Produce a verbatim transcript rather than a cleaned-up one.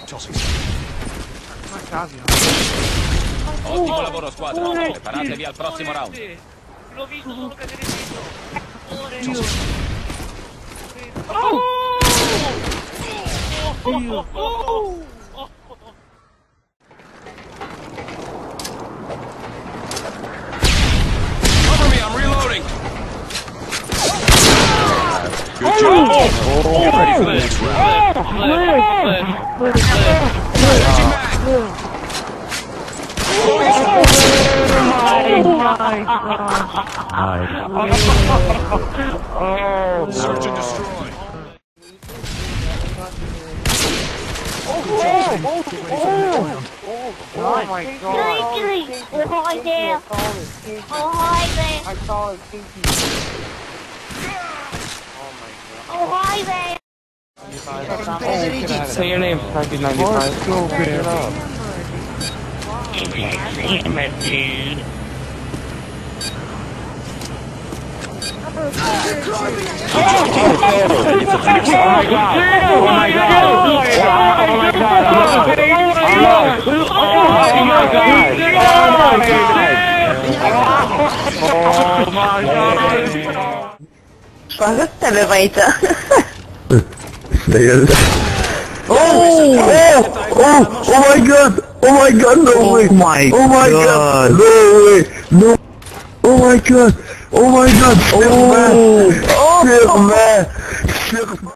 Ottimo lavoro squadra, preparatevi al prossimo round. L'ho visto solo cadere dietro. Oh! Cover me, I'm reloading. Good job. Get ready for the next round. Changing back. Search and destroy. Oh my god. We're high there. Oh, hi there. I saw it, Pinky. Oh, hi there. Say your name, nineteen ninety-five. Let's go, man. Oh my god! Oh my god! Oh my god! Oh my god! Quando te aveva iniziato? Oh, oh, oh, oh my god, oh my god, no way, oh my, oh my god, no way, no, oh my god, oh my god, oh, oh, man,